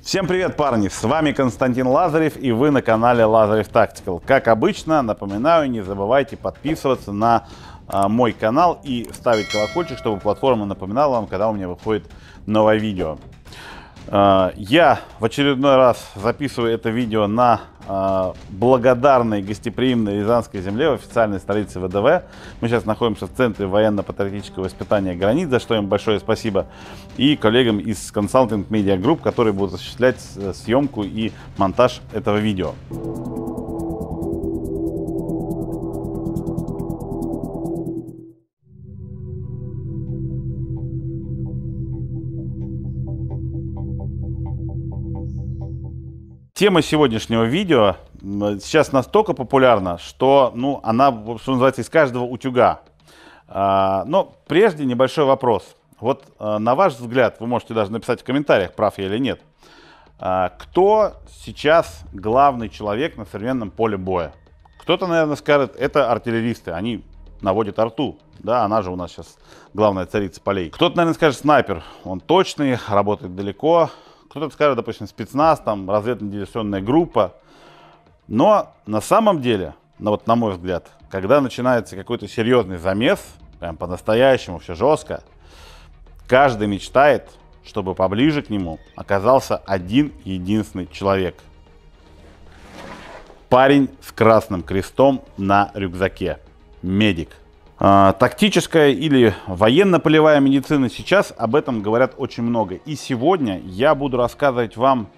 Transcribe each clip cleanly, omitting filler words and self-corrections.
Всем привет, парни! С вами Константин Лазарев, и вы на канале Лазарев Tactical. Как обычно, напоминаю, не забывайте подписываться на мой канал и ставить колокольчик, чтобы платформа напоминала вам, когда у меня выходит новое видео. Я в очередной раз записываю это видео на благодарной гостеприимной Рязанской земле, в официальной столице ВДВ. Мы сейчас находимся в центре военно-патриотического испытания границ, за что им большое спасибо, и коллегам из Consulting Media Group, которые будут осуществлять съемку и монтаж этого видео. Тема сегодняшнего видео сейчас настолько популярна, что она, что называется, из каждого утюга. Но прежде небольшой вопрос. Вот на ваш взгляд, вы можете даже написать в комментариях, прав я или нет. Кто сейчас главный человек на современном поле боя? Кто-то, наверное, скажет, это артиллеристы, они наводят арту. Да, она же у нас сейчас главная царица полей. Кто-то, наверное, скажет, снайпер, он точный, работает далеко. Кто-то скажет, допустим, спецназ, там, разведывательно-диверсионная группа. Но на самом деле, на мой взгляд, когда начинается какой-то серьезный замес, прям по-настоящему все жестко, каждый мечтает, чтобы поближе к нему оказался один единственный человек. Парень с красным крестом на рюкзаке. Медик. Тактическая или военно-полевая медицина, сейчас об этом говорят очень много. И сегодня я буду рассказывать вам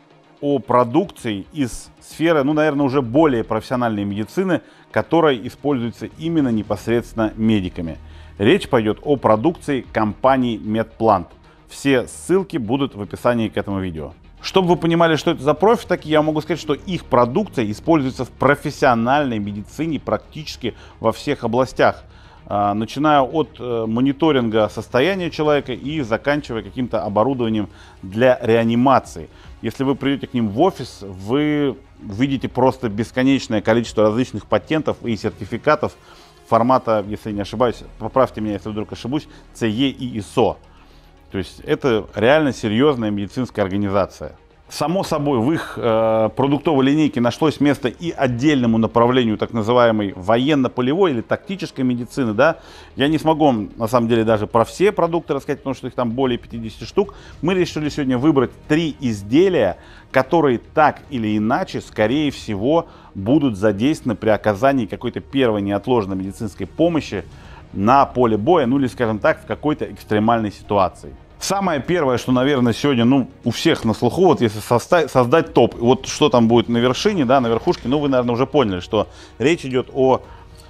о продукции из сферы, наверное, уже более профессиональной медицины, которая используется именно непосредственно медиками. Речь пойдет о продукции компании Медплант. Все ссылки будут в описании к этому видео. Чтобы вы понимали, что это за профи, я могу сказать, что их продукция используется в профессиональной медицине практически во всех областях. Начиная от мониторинга состояния человека и заканчивая каким-то оборудованием для реанимации. Если вы придете к ним в офис, вы видите просто бесконечное количество различных патентов и сертификатов формата, если не ошибаюсь, поправьте меня, если вдруг ошибусь, CE и ISO. То есть это реально серьезная медицинская организация. Само собой, в их продуктовой линейке нашлось место и отдельному направлению так называемой военно-полевой или тактической медицины. Да? Я не смогу вам, на самом деле, даже про все продукты рассказать, потому что их там более 50 штук. Мы решили сегодня выбрать 3 изделия, которые так или иначе, скорее всего, будут задействованы при оказании какой-то первой неотложной медицинской помощи на поле боя, или, скажем так, в какой-то экстремальной ситуации. Самое первое, что, наверное, сегодня у всех на слуху, если создать топ, вот что там будет на вершине, да, на верхушке, вы, наверное, уже поняли, что речь идет о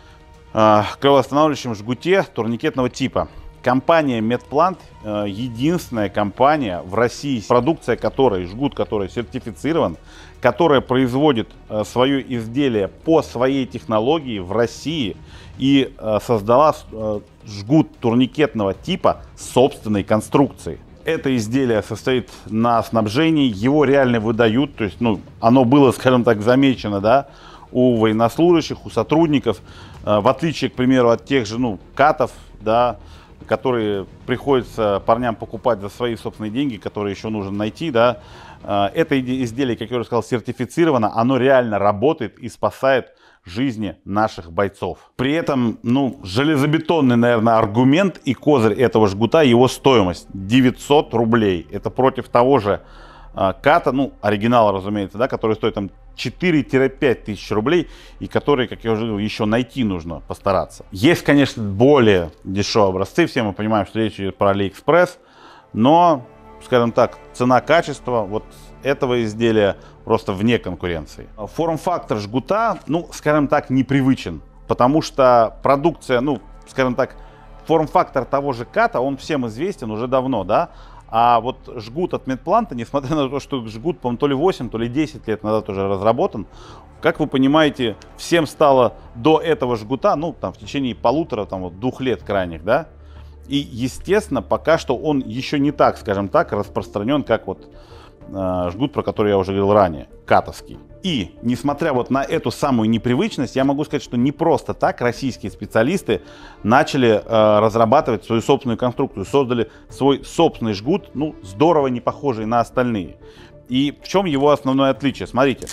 кровоостанавливающем жгуте турникетного типа. Компания Медплант единственная компания в России, продукция которой, жгут который сертифицирован, которая производит свое изделие по своей технологии в России и создала жгут турникетного типа собственной конструкции. Это изделие состоит на снабжении, его реально выдают, то есть оно было, скажем так, замечено, да, у военнослужащих, у сотрудников, в отличие, к примеру, от тех же катов, да, которые приходится парням покупать за свои собственные деньги, которые еще нужно найти, да. Это изделие, как я уже сказал, сертифицировано, оно реально работает и спасает жизни наших бойцов. При этом, железобетонный, наверное, аргумент и козырь этого жгута, его стоимость 900 рублей. Это против того же ката, оригинала, разумеется, да, который стоит там 4-5 тысяч рублей и который, как я уже говорил, еще найти нужно постараться. Есть, конечно, более дешевые образцы, все мы понимаем, что речь идет про AliExpress, но, скажем так, цена-качество вот этого изделия просто вне конкуренции. Форм-фактор жгута, скажем так, непривычен, потому что продукция, скажем так, форм-фактор того же ката, он всем известен уже давно, да. А вот жгут от Медпланта, несмотря на то, что жгут, по-моему, то ли 8, то ли 10 лет назад уже разработан, как вы понимаете, всем стало до этого жгута, в течение 1,5-2 лет крайних, да. И, естественно, пока что он еще не так, скажем так, распространен, как жгут, про который я уже говорил ранее, катовский. И, несмотря на эту самую непривычность, я могу сказать, что не просто так российские специалисты начали разрабатывать свою собственную конструкцию, создали свой собственный жгут, здорово не похожий на остальные. И в чем его основное отличие? Смотрите.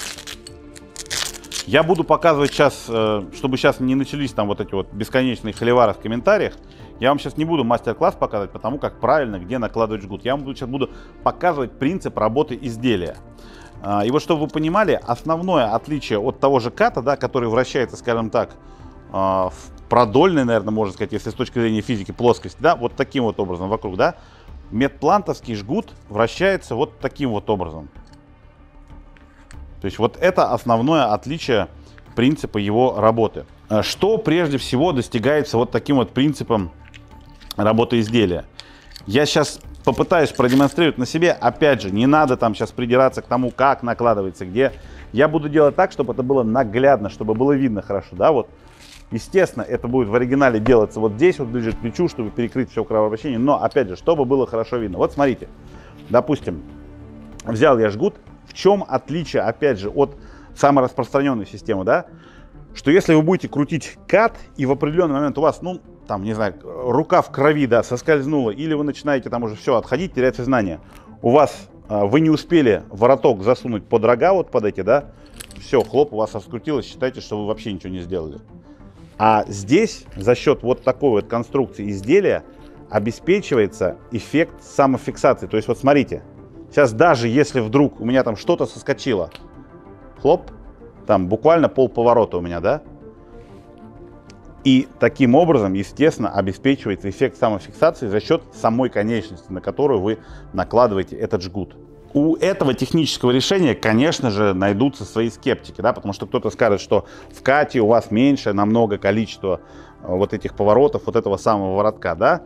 Я буду показывать сейчас, чтобы сейчас не начались там вот эти вот бесконечные холивары в комментариях. Я вам сейчас не буду мастер-класс показывать, потому как правильно, где накладывать жгут. Я вам сейчас буду показывать принцип работы изделия. И вот чтобы вы понимали, основное отличие от того же ката, да, который вращается, скажем так, в продольной, наверное, можно сказать, если с точки зрения физики, плоскости, да, вот таким вот образом вокруг, да, медплантовский жгут вращается вот таким вот образом. То есть вот это основное отличие принципа его работы. Что прежде всего достигается вот таким вот принципом работы изделия? Я сейчас попытаюсь продемонстрировать на себе. Опять же, не надо там сейчас придираться к тому, как накладывается, где. Я буду делать так, чтобы это было наглядно, чтобы было видно хорошо, да, вот. Естественно, это будет в оригинале делаться вот здесь, вот ближе к плечу, чтобы перекрыть все кровообращение. Но, опять же, чтобы было хорошо видно. Вот смотрите, допустим, взял я жгут. В чем отличие, опять же, от самой распространенной системы, да? Что если вы будете крутить кат, и в определенный момент у вас, ну, там, не знаю, рука в крови, да, соскользнула, или вы начинаете там уже все отходить, терять сознание, у вас, вы не успели вороток засунуть под рога, вот под эти, да, все, хлоп, у вас раскрутилось, считайте, что вы вообще ничего не сделали. А здесь за счет вот такой вот конструкции изделия обеспечивается эффект самофиксации. То есть вот смотрите, сейчас даже если вдруг у меня там что-то соскочило, хлоп, там буквально полповорота у меня, да? И таким образом, естественно, обеспечивается эффект самофиксации за счет самой конечности, на которую вы накладываете этот жгут. У этого технического решения, конечно же, найдутся свои скептики, да, потому что кто-то скажет, что в кате у вас меньше намного количество вот этих поворотов, вот этого самого воротка, да.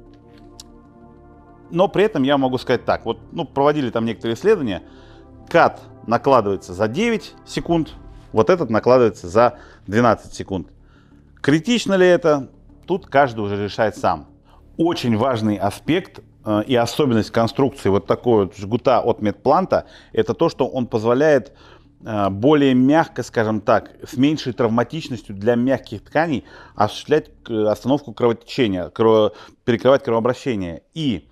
Но при этом я могу сказать так, вот, ну, проводили там некоторые исследования, кат накладывается за 9 секунд, вот этот накладывается за 12 секунд. Критично ли это? Тут каждый уже решает сам. Очень важный аспект и особенность конструкции вот такой вот жгута от медпланта, это то, что он позволяет более мягко, скажем так, с меньшей травматичностью для мягких тканей осуществлять остановку кровотечения, перекрывать кровообращение. И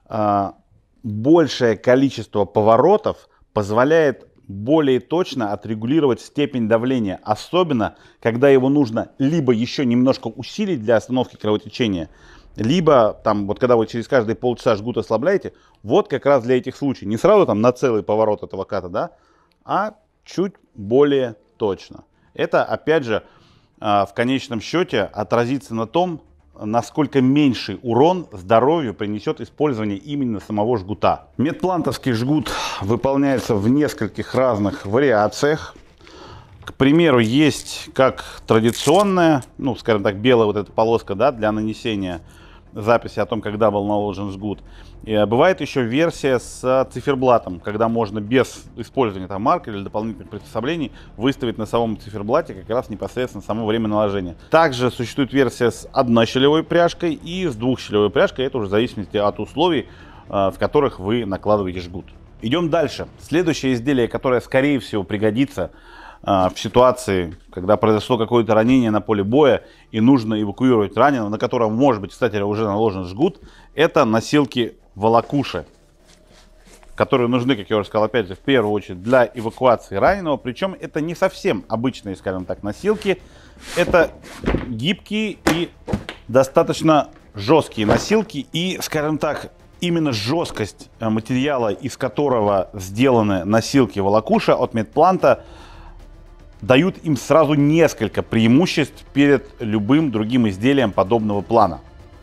большее количество поворотов позволяет более точно отрегулировать степень давления, особенно когда его нужно либо еще немножко усилить для остановки кровотечения, либо там вот когда вы через каждые полчаса жгут ослабляете, вот как раз для этих случаев. Не сразу там на целый поворот этого ката, да, а чуть более точно. Это опять же в конечном счете отразится на том, насколько меньший урон здоровью принесет использование именно самого жгута. Медплантовский жгут выполняется в нескольких разных вариациях. К примеру, есть как традиционная, ну, скажем так, белая вот эта полоска, да, для нанесения записи о том, когда был наложен жгут. И бывает еще версия с циферблатом, когда можно без использования там маркера или дополнительных приспособлений выставить на самом циферблате как раз непосредственно само время наложения. Также существует версия с однощелевой пряжкой и с двухщелевой пряжкой. Это уже в зависимости от условий, в которых вы накладываете жгут. Идем дальше. Следующее изделие, которое скорее всего пригодится в ситуации, когда произошло какое-то ранение на поле боя и нужно эвакуировать раненого, на котором, может быть, кстати, уже наложен жгут, это носилки волокуши, которые нужны, как я уже сказал, опять же, в первую очередь для эвакуации раненого. Причем это не совсем обычные, скажем так, носилки, это гибкие и достаточно жесткие носилки. И, скажем так, именно жесткость материала, из которого сделаны носилки волокуша от медпланта, дают им сразу несколько преимуществ перед любым другим изделием подобного плана.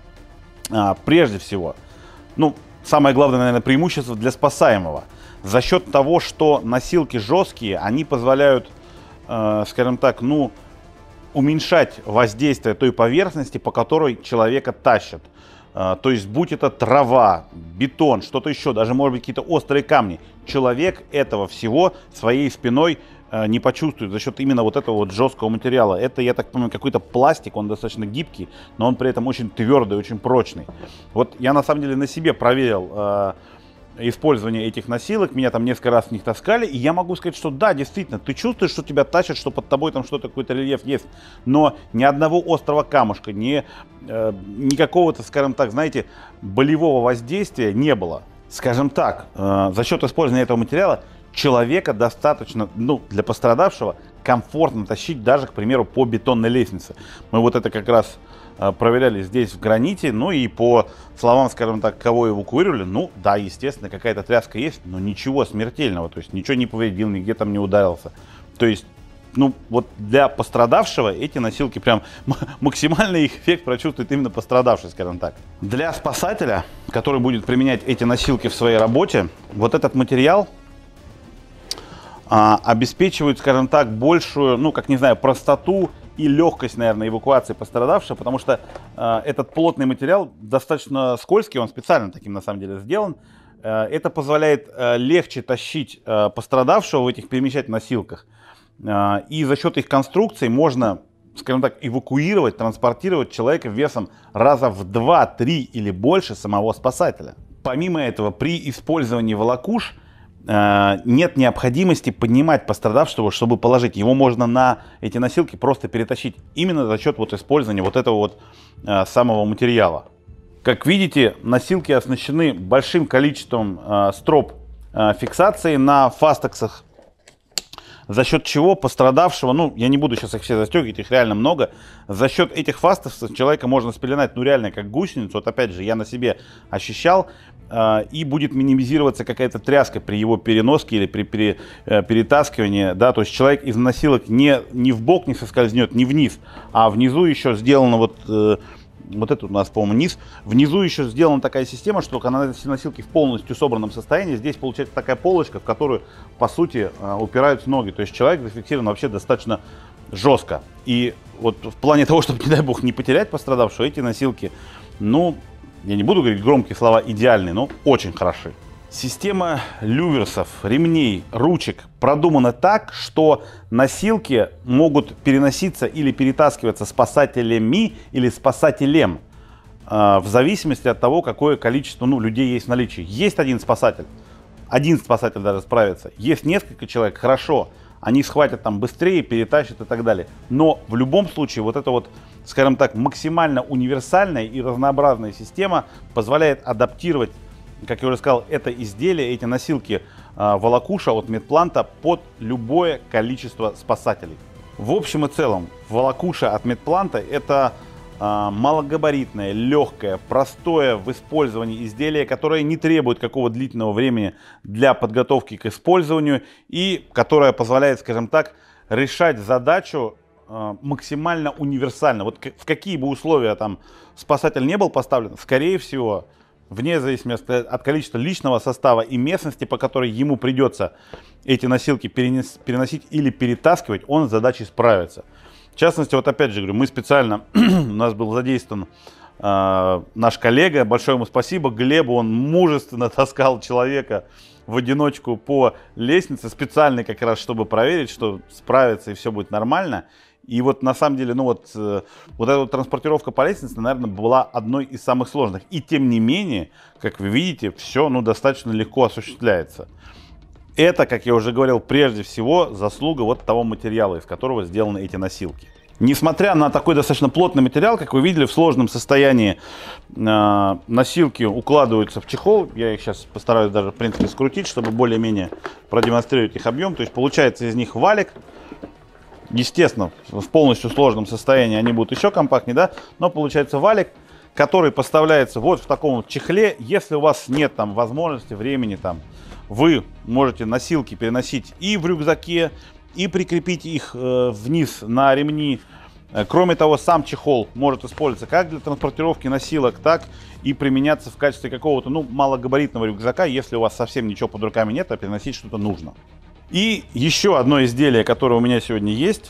Прежде всего, ну, самое главное, наверное, преимущество для спасаемого. За счет того, что носилки жесткие, они позволяют, скажем так, ну, уменьшать воздействие той поверхности, по которой человека тащат. То есть, будь это трава, бетон, что-то еще, даже, может быть, какие-то острые камни, человек этого всего своей спиной не почувствует за счет именно вот этого вот жесткого материала. Это, я так понимаю, какой-то пластик, он достаточно гибкий, но он при этом очень твердый, очень прочный. Вот я на самом деле на себе проверил использование этих носилок, меня там несколько раз в них таскали, и я могу сказать, что да, действительно, ты чувствуешь, что тебя тащат, что под тобой там что-то, какой-то рельеф есть, но ни одного острого камушка, ни какого-то, скажем так, знаете, болевого воздействия не было. Скажем так, за счет использования этого материала человека достаточно, ну, для пострадавшего комфортно тащить даже, к примеру, по бетонной лестнице. Мы вот это как раз проверяли здесь в граните, ну и по словам, скажем так, кого эвакуировали, ну да, естественно, какая-то тряска есть, но ничего смертельного, то есть ничего не повредил, нигде там не ударился. То есть, ну вот для пострадавшего эти носилки прям максимальный их эффект прочувствует именно пострадавший, скажем так. Для спасателя, который будет применять эти носилки в своей работе, вот этот материал обеспечивает, скажем так, большую, ну как не знаю, простоту и легкость, наверное, эвакуации пострадавшего, потому что этот плотный материал достаточно скользкий, он специально таким на самом деле сделан. Это позволяет легче тащить пострадавшего в этих перемещать носилках. И за счет их конструкции можно, скажем так, эвакуировать, транспортировать человека весом раза в 2-3 или больше самого спасателя. Помимо этого, при использовании волокуш нет необходимости поднимать пострадавшего, чтобы положить. Его можно на эти носилки просто перетащить. Именно за счет вот использования вот этого вот самого материала. Как видите, носилки оснащены большим количеством строп фиксации на фастексах, за счет чего пострадавшего, ну, я не буду сейчас их все застегивать, их реально много, за счет этих фастексов человека можно спеленать, ну, реально, как гусеницу. Вот опять же, я на себе ощущал, и будет минимизироваться какая-то тряска при его переноске или при перетаскивании, да, то есть человек из носилок ни в бок не соскользнет, ни вниз, а внизу еще сделано вот это у нас, по-моему, низ. Внизу еще сделана такая система, что когда носилки в полностью собранном состоянии, здесь получается такая полочка, в которую, по сути, упираются ноги. То есть человек зафиксирован вообще достаточно жестко. И вот в плане того, чтобы, не дай бог, не потерять пострадавшего, эти носилки, ну, я не буду говорить громкие слова, идеальные, но очень хороши. Система люверсов, ремней, ручек продумана так, что носилки могут переноситься или перетаскиваться спасателями или спасателем, в зависимости от того, какое количество людей есть в наличии. Есть один спасатель даже справится. Есть несколько человек, хорошо, они схватят там быстрее, перетащат и так далее. Но в любом случае вот эта вот, скажем так, максимально универсальная и разнообразная система позволяет адаптировать, как я уже сказал, это изделие, эти носилки волокуша от Медпланта под любое количество спасателей. В общем и целом, волокуша от Медпланта это малогабаритное, легкое, простое в использовании изделие, которое не требует какого длительного времени для подготовки к использованию и которое позволяет, скажем так, решать задачу максимально универсально. Вот в какие бы условия там спасатель не был поставлен, скорее всего, вне зависимости от количества личного состава и местности, по которой ему придется эти носилки переносить или перетаскивать, он с задачей справится. В частности, вот опять же говорю, мы специально, у нас был задействован наш коллега, большое ему спасибо, Глебу, он мужественно таскал человека в одиночку по лестнице, специально как раз, чтобы проверить, что справится и все будет нормально. И вот на самом деле, вот эта вот транспортировка по лестнице, наверное, была одной из самых сложных. И тем не менее, как вы видите, все достаточно легко осуществляется. Это, как я уже говорил, прежде всего заслуга вот того материала, из которого сделаны эти носилки. Несмотря на такой достаточно плотный материал, как вы видели, в сложном состоянии носилки укладываются в чехол. Я их сейчас постараюсь даже, в принципе, скрутить, чтобы более-менее продемонстрировать их объем. То есть получается из них валик. Естественно, в полностью сложном состоянии они будут еще компактнее, да? Но получается валик, который поставляется вот в таком вот чехле. Если у вас нет там возможности, времени, там, вы можете носилки переносить и в рюкзаке, и прикрепить их вниз на ремни. Кроме того, сам чехол может использоваться как для транспортировки носилок, так и применяться в качестве какого-то малогабаритного рюкзака, если у вас совсем ничего под руками нет, а переносить что-то нужно. И еще одно изделие, которое у меня сегодня есть.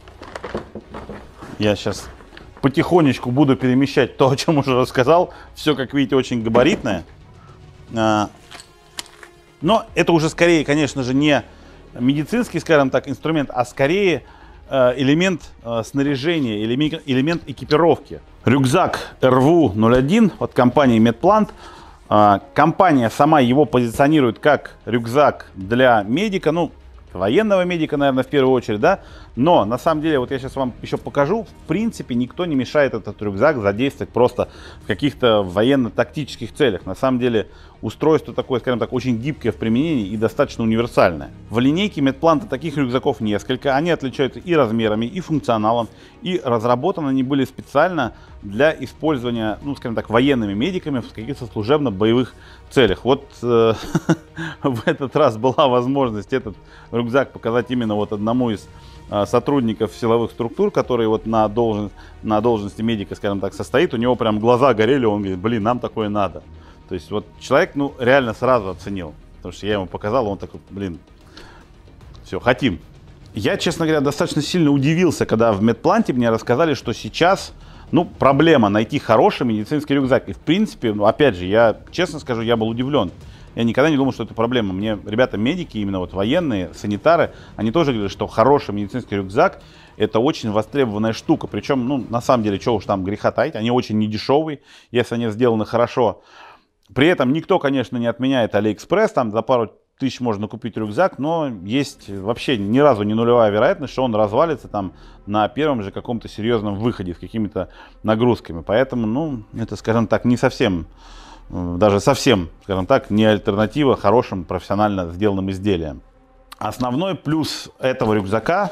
Я сейчас потихонечку буду перемещать то, о чем уже рассказал. Все, как видите, очень габаритное. Но это уже скорее, конечно же, не медицинский, скажем так, инструмент, а скорее элемент снаряжения, элемент экипировки. Рюкзак RW01 от компании Медплант. Компания сама его позиционирует как рюкзак для медика, военного медика, наверное, в первую очередь, да. Но на самом деле, вот я сейчас вам еще покажу, в принципе, никто не мешает этот рюкзак задействовать просто в каких-то военно-тактических целях. На самом деле, устройство такое, скажем так, очень гибкое в применении и достаточно универсальное. В линейке Медпланта таких рюкзаков несколько. Они отличаются и размерами, и функционалом. И разработаны они были специально для использования, ну, скажем так, военными медиками в каких-то служебно-боевых целях. Вот в этот раз была возможность этот рюкзак показать именно вот одному из сотрудников силовых структур, который вот на должности медика, скажем так, состоит. У него прям глаза горели, он говорит, блин, нам такое надо. То есть вот человек, ну, реально сразу оценил, потому что я ему показал, он такой, блин, все, хотим. Я, честно говоря, достаточно сильно удивился, когда в Медпланте мне рассказали, что сейчас, ну, проблема найти хороший медицинский рюкзак. И в принципе, ну, опять же, я честно скажу, я был удивлен. Я никогда не думал, что это проблема. Мне ребята-медики, именно вот военные, санитары, они тоже говорят, что хороший медицинский рюкзак — это очень востребованная штука. Причем, ну, на самом деле, что уж там греха таить, они очень недешевые, если они сделаны хорошо. При этом никто, конечно, не отменяет Алиэкспресс, там за пару тысяч можно купить рюкзак, но есть вообще ни разу не нулевая вероятность, что он развалится там на первом же каком-то серьезном выходе с какими-то нагрузками. Поэтому, ну, это, скажем так, не совсем... Даже совсем, скажем так, не альтернатива хорошим профессионально сделанным изделиям. Основной плюс этого рюкзака,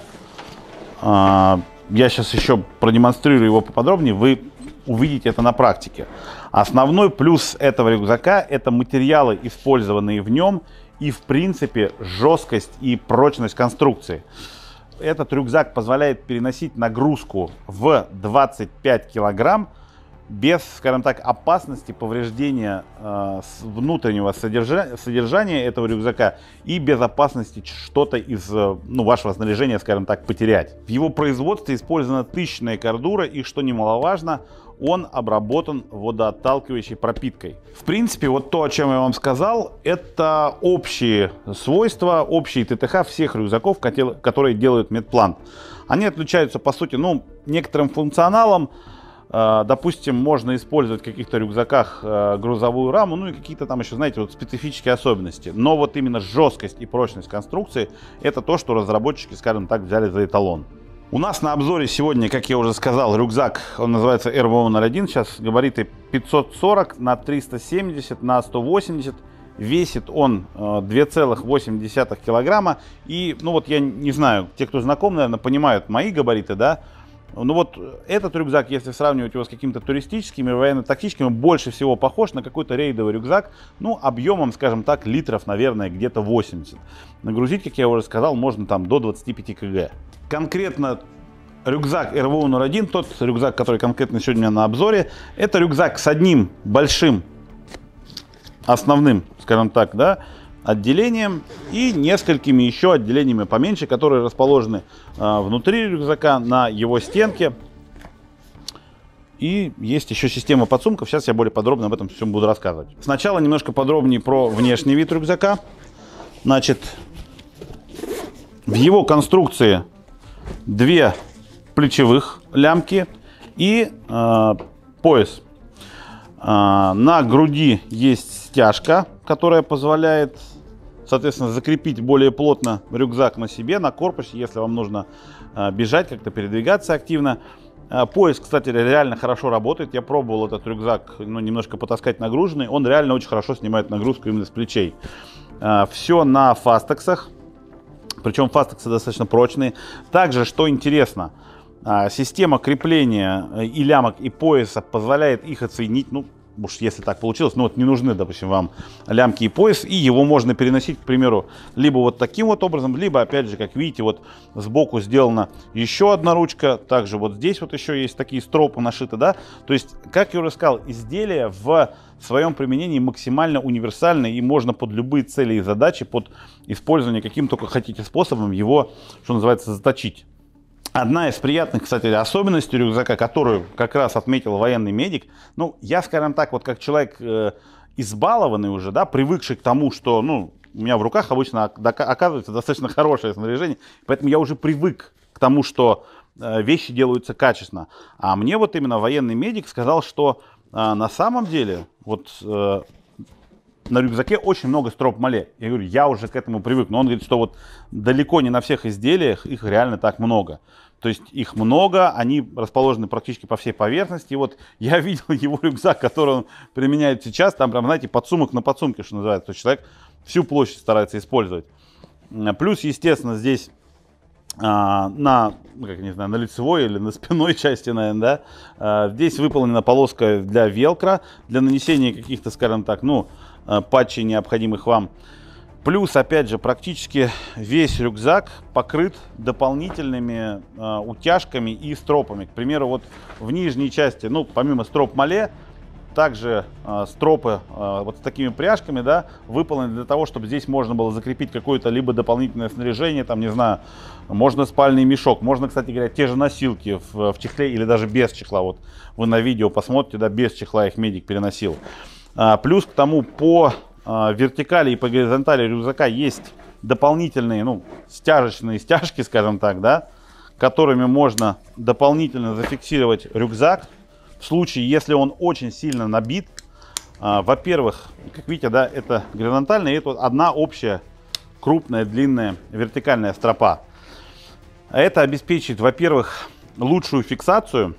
я сейчас еще продемонстрирую его поподробнее, вы увидите это на практике. Основной плюс этого рюкзака — это материалы, использованные в нем, и в принципе жесткость и прочность конструкции. Этот рюкзак позволяет переносить нагрузку в 25 килограмм, без, скажем так, опасности повреждения внутреннего содержания этого рюкзака и без опасности что-то из вашего снаряжения, скажем так, потерять. В его производстве использована тысячная кордура и, что немаловажно, он обработан водоотталкивающей пропиткой. В принципе, вот то, о чем я вам сказал, это общие свойства, общие ТТХ всех рюкзаков, которые делают Медплант. Они отличаются, по сути, некоторым функционалом. Допустим, можно использовать в каких-то рюкзаках грузовую раму, ну и какие-то там еще, знаете, вот специфические особенности. Но вот именно жесткость и прочность конструкции — это то, что разработчики, скажем так, взяли за эталон. У нас на обзоре сегодня, как я уже сказал, рюкзак, он называется RVO01, сейчас габариты 540 на 370 на 180. Весит он 2,8 килограмма. И, ну вот я не знаю, те, кто знаком, наверное, понимают мои габариты, да. Ну вот этот рюкзак, если сравнивать его с какими-то туристическими, военно-тактическими, больше всего похож на какой-то рейдовый рюкзак, ну, объемом, скажем так, литров, наверное, где-то 80. Нагрузить, как я уже сказал, можно там до 25 кг. Конкретно рюкзак RVO01, тот рюкзак, который конкретно сегодня у меня на обзоре, это рюкзак с одним большим основным, скажем так, да, отделением и несколькими еще отделениями поменьше, которые расположены внутри рюкзака, на его стенке. И есть еще система подсумков. Сейчас я более подробно об этом всем буду рассказывать. Сначала немножко подробнее про внешний вид рюкзака. Значит, в его конструкции две плечевых лямки и пояс. На груди есть стяжка, которая позволяет, соответственно, закрепить более плотно рюкзак на себе, на корпусе, если вам нужно бежать, как-то передвигаться активно. Пояс, кстати, реально хорошо работает. Я пробовал этот рюкзак, немножко потаскать нагруженный. Он реально очень хорошо снимает нагрузку именно с плечей. Все на фастексах, причем фастексы достаточно прочные. Также, что интересно, система крепления и лямок, и пояса позволяет их отсоединить, уж если так получилось, вот не нужны, допустим, вам лямки и пояс, и его можно переносить, к примеру, либо вот таким вот образом, либо, опять же, как видите, вот сбоку сделана еще одна ручка, также вот здесь вот еще есть такие стропы нашиты, да, то есть, как я уже сказал, изделие в своем применении максимально универсальное, и можно под любые цели и задачи, под использование каким только хотите способом его, что называется, заточить. Одна из приятных, кстати, особенностей рюкзака, которую как раз отметил военный медик, я, скажем так, вот как человек избалованный уже, да, привыкший к тому, что, у меня в руках обычно оказывается достаточно хорошее снаряжение, поэтому я уже привык к тому, что вещи делаются качественно. А мне вот именно военный медик сказал, что на самом деле, вот на рюкзаке очень много строп-мале. Я говорю, я уже к этому привык. Но он говорит, что вот далеко не на всех изделиях их реально так много. То есть их много, они расположены практически по всей поверхности. И вот я видел его рюкзак, который он применяет сейчас, там прям, знаете, подсумок на подсумке, что называется. То есть человек всю площадь старается использовать. Плюс, естественно, здесь на лицевой или на спинной части, наверное, да, здесь выполнена полоска для велкро, для нанесения каких-то, скажем так, патчей, необходимых вам. Плюс, опять же, практически весь рюкзак покрыт дополнительными утяжками и стропами. К примеру, вот в нижней части, помимо строп-мале, также стропы вот с такими пряжками, да, выполнены для того, чтобы здесь можно было закрепить какое-то либо дополнительное снаряжение, там, не знаю, можно спальный мешок, можно, кстати говоря, те же носилки в чехле или даже без чехла. Вот вы на видео посмотрите, да, без чехла их медик переносил. Плюс к тому по вертикали и по горизонтали рюкзака есть дополнительные, стяжечные стяжки, скажем так, да, которыми можно дополнительно зафиксировать рюкзак в случае, если он очень сильно набит. Во-первых, как видите, да, это горизонтально, и это одна общая крупная длинная вертикальная стропа. Это обеспечит, во-первых, лучшую фиксацию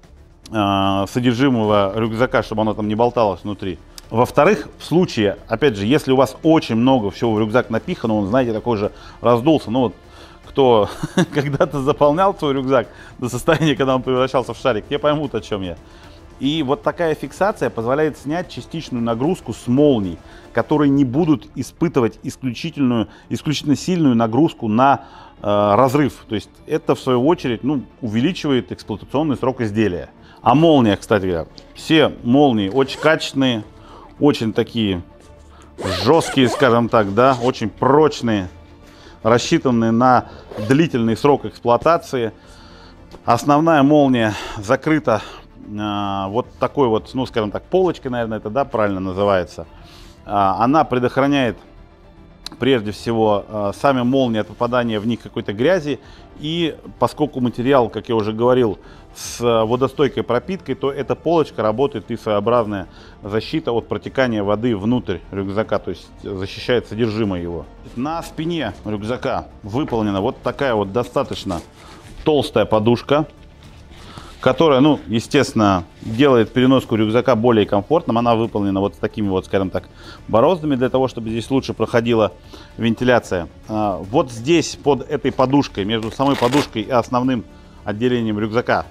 содержимого рюкзака, чтобы оно там не болталось внутри. Во-вторых, в случае, опять же, если у вас очень много всего в рюкзак напихано, он, знаете, такой же раздулся, кто когда-то заполнял свой рюкзак до состояния, когда он превращался в шарик, те поймут, о чем я. И вот такая фиксация позволяет снять частичную нагрузку с молний, которые не будут испытывать исключительно сильную нагрузку на разрыв. То есть это, в свою очередь, увеличивает эксплуатационный срок изделия. А молния, кстати говоря, все молнии очень качественные, очень такие жесткие, скажем так, да, очень прочные, рассчитанные на длительный срок эксплуатации. Основная молния закрыта вот такой вот, скажем так, полочкой, наверное, это, да, правильно называется. Она предохраняет прежде всего сами молнии от попадания в них какой-то грязи. И поскольку материал, как я уже говорил, с водостойкой пропиткой, то эта полочка работает и своеобразная защита от протекания воды внутрь рюкзака, то есть защищает содержимое его. На спине рюкзака выполнена вот такая вот достаточно толстая подушка, которая, естественно, делает переноску рюкзака более комфортным. Она выполнена вот с такими вот, скажем так, бороздами, для того, чтобы здесь лучше проходила вентиляция. Вот здесь, под этой подушкой, между самой подушкой и основным отделением рюкзака,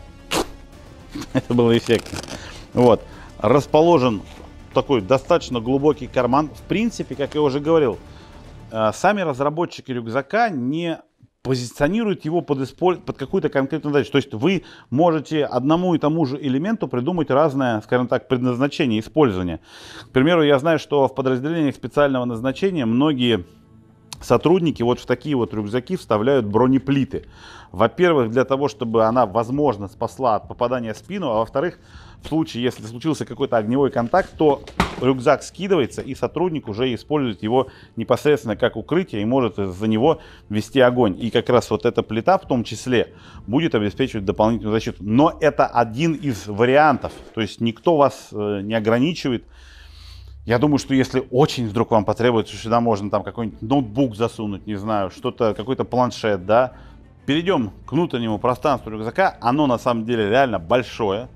это было эффектно, вот, расположен такой достаточно глубокий карман. В принципе, как я уже говорил, сами разработчики рюкзака не позиционирует его под какую-то конкретную задачу. То есть вы можете одному и тому же элементу придумать разное, скажем так, предназначение, использование. К примеру, я знаю, что в подразделениях специального назначения многие сотрудники вот в такие вот рюкзаки вставляют бронеплиты. Во-первых, для того, чтобы она, возможно, спасла от попадания в спину, а во-вторых, в случае, если случился какой-то огневой контакт, то рюкзак скидывается, и сотрудник уже использует его непосредственно как укрытие и может из-за него вести огонь. И как раз вот эта плита в том числе будет обеспечивать дополнительную защиту. Но это один из вариантов, то есть никто вас не ограничивает. Я думаю, что если очень вдруг вам потребуется, сюда можно там какой-нибудь ноутбук засунуть, не знаю, что-то, какой-то планшет, да. Перейдем к внутреннему пространству рюкзака. Оно на самом деле реально большое.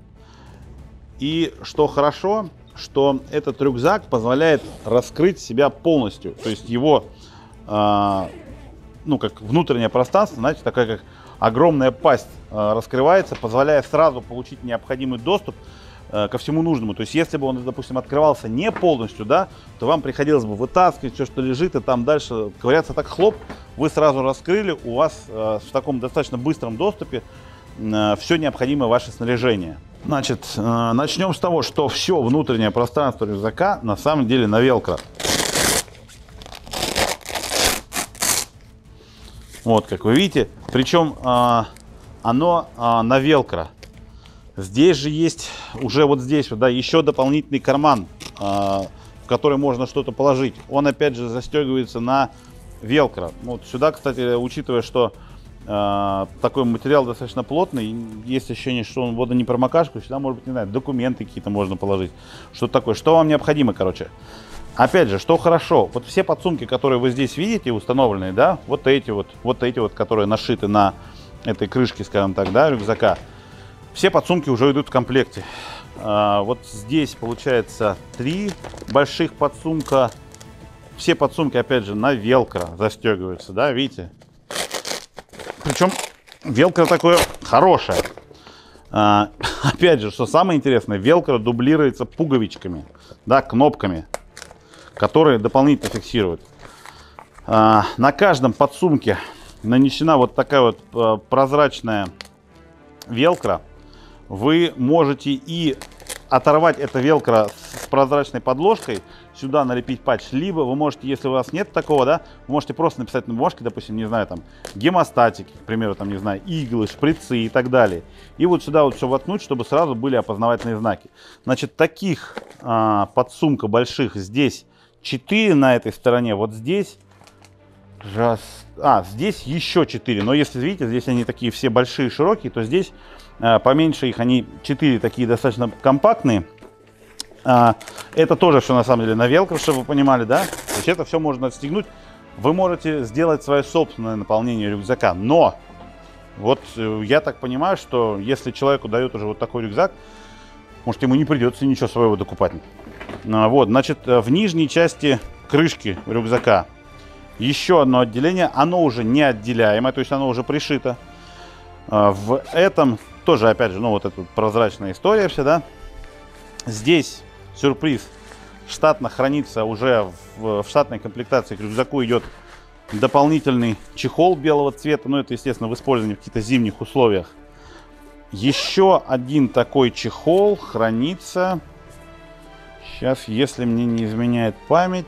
И что хорошо, что этот рюкзак позволяет раскрыть себя полностью. То есть его, как внутреннее пространство, знаете, такая как огромная пасть раскрывается, позволяя сразу получить необходимый доступ ко всему нужному. То есть если бы он, допустим, открывался не полностью, да, то вам приходилось бы вытаскивать все, что лежит, и там дальше ковыряться. Так хлоп, вы сразу раскрыли, у вас в таком достаточно быстром доступе все необходимое ваше снаряжение. Значит, начнем с того, что все внутреннее пространство рюкзака на самом деле на велкро. Вот, как вы видите, причем оно на велкро. Здесь же есть уже вот здесь вот, да, еще дополнительный карман, в который можно что-то положить. Он опять же застегивается на велкро. Вот сюда, кстати, учитывая, что такой материал достаточно плотный, есть ощущение, что он водонепромокашка, сюда, может быть, не знаю, документы какие-то можно положить, что-то такое. Что вам необходимо, короче? Опять же, что хорошо, вот все подсумки, которые вы здесь видите, установленные, да, вот эти вот, которые нашиты на этой крышке, скажем так, да, рюкзака, все подсумки уже идут в комплекте. Вот здесь получается 3 больших подсумка. Все подсумки, опять же, на велкро застегиваются, да, видите? Причем велкро такое хорошее. Опять же, что самое интересное, велкро дублируется пуговичками, да, кнопками, которые дополнительно фиксируют. На каждом подсумке нанесена вот такая вот прозрачная велкро. Вы можете и оторвать это велкро с прозрачной подложкой, сюда налепить патч, либо вы можете, если у вас нет такого, да, вы можете просто написать на бумажке, допустим, не знаю, там, гемостатики, к примеру, там, не знаю, иглы, шприцы и так далее. И вот сюда вот все воткнуть, чтобы сразу были опознавательные знаки. Значит, таких подсумка больших здесь 4 на этой стороне, вот здесь, здесь еще 4, но если видите, здесь они такие все большие, широкие, то здесь поменьше их, они 4 такие достаточно компактные. Это тоже все на самом деле на велкро, чтобы вы понимали, да? То есть это все можно отстегнуть. Вы можете сделать свое собственное наполнение рюкзака, но вот я так понимаю, что если человеку дают уже вот такой рюкзак, может, ему не придется ничего своего докупать. Вот, значит, в нижней части крышки рюкзака еще одно отделение, оно уже не отделяемое, то есть оно уже пришито. В этом тоже, опять же, ну вот эта прозрачная история вся, да. Здесь сюрприз, штатно хранится уже в штатной комплектации к рюкзаку идет дополнительный чехол белого цвета, ну это, естественно, в использовании в каких-то зимних условиях. Еще один такой чехол хранится, сейчас, если мне не изменяет память,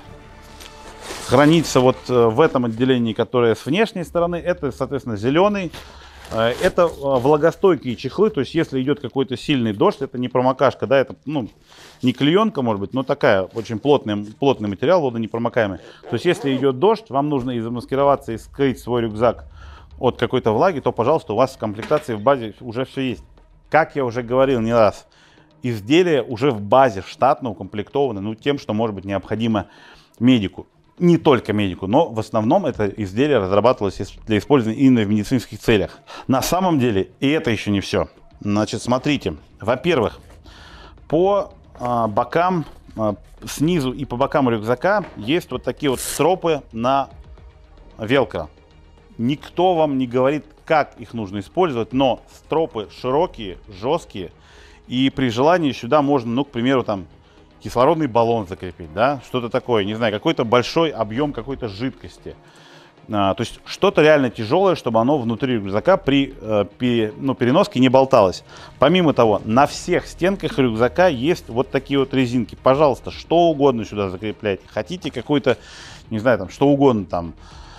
хранится вот в этом отделении, которое с внешней стороны, это, соответственно, зеленый. Это влагостойкие чехлы, то есть если идет какой-то сильный дождь, это не промокашка, да, это, ну, не клеенка, может быть, но такая очень плотный материал, водонепромокаемый. То есть если идет дождь, вам нужно и замаскироваться, и скрыть свой рюкзак от какой-то влаги, то, пожалуйста, у вас в комплектации в базе уже все есть. Как я уже говорил не раз, изделие уже в базе штатно укомплектовано, ну, тем, что может быть необходимо медику. Не только медику, но в основном это изделие разрабатывалось для использования именно в медицинских целях. На самом деле, и это еще не все. Значит, смотрите, во-первых, по бокам, снизу и по бокам рюкзака есть вот такие вот стропы на велкро. Никто вам не говорит, как их нужно использовать, но стропы широкие, жесткие, и при желании сюда можно, ну, к примеру, там, кислородный баллон закрепить, да, что-то такое, не знаю, какой-то большой объем какой-то жидкости. То есть что-то реально тяжелое, чтобы оно внутри рюкзака при переноске не болталось. Помимо того, на всех стенках рюкзака есть вот такие вот резинки. Пожалуйста, что угодно сюда закрепляйте. Хотите какой-то, не знаю, там, что угодно, там,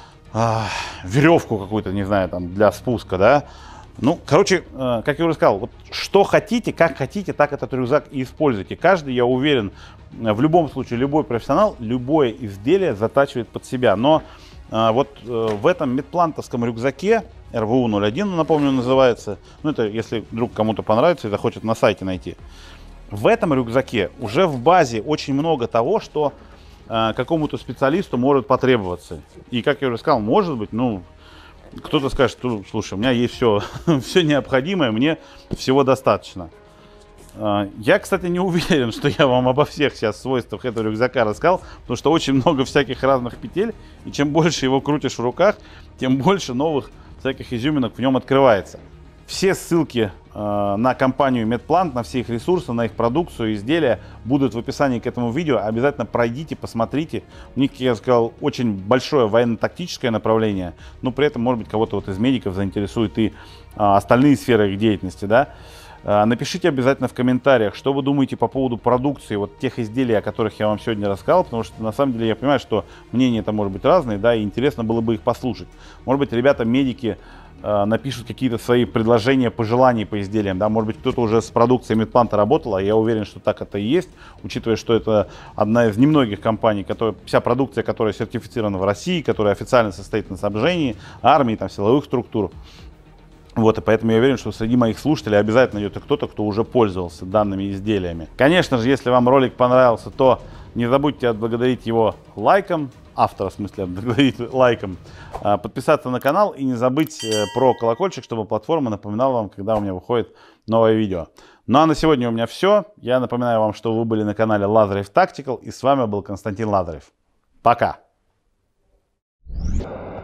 веревку какую-то, не знаю, там, для спуска, да. Ну, короче, как я уже сказал, вот что хотите, как хотите, так этот рюкзак и используйте. Каждый, я уверен, в любом случае, любой профессионал, любое изделие затачивает под себя. Но вот в этом медплантовском рюкзаке, РВУ-01, напомню, называется, ну, это если вдруг кому-то понравится и захочет на сайте найти. В этом рюкзаке уже в базе очень много того, что какому-то специалисту может потребоваться. И, как я уже сказал, может быть, ну, кто-то скажет, что, слушай, у меня есть все необходимое, мне всего достаточно. Я, кстати, не уверен, что я вам обо всех сейчас свойствах этого рюкзака рассказал, потому что очень много всяких разных петель, и чем больше его крутишь в руках, тем больше новых всяких изюминок в нем открывается. Все ссылки на компанию Медплант, на все их ресурсы, на их продукцию, изделия будут в описании к этому видео. Обязательно пройдите, посмотрите. У них, я сказал, очень большое военно-тактическое направление, но при этом, может быть, кого-то вот из медиков заинтересует и остальные сферы их деятельности, да. Напишите обязательно в комментариях, что вы думаете по поводу продукции, вот тех изделий, о которых я вам сегодня рассказал, потому что на самом деле я понимаю, что мнения это может быть разные, да, и интересно было бы их послушать. Может быть, ребята-медики напишут какие-то свои предложения, пожелания по изделиям, да, может быть, кто-то уже с продукцией Медпланта работал, а я уверен, что так это и есть, учитывая, что это одна из немногих компаний, вся продукция, которая сертифицирована в России, которая официально состоит на снабжении армии, там, силовых структур. Вот, и поэтому я уверен, что среди моих слушателей обязательно найдется кто-то, кто уже пользовался данными изделиями. Конечно же, если вам ролик понравился, то Не забудьте отблагодарить его лайком, автора в смысле отблагодарить лайком, подписаться на канал и не забыть про колокольчик, чтобы платформа напоминала вам, когда у меня выходит новое видео. Ну а на сегодня у меня все. Я напоминаю вам, что вы были на канале Лазарев Tactical, и с вами был Константин Лазарев. Пока!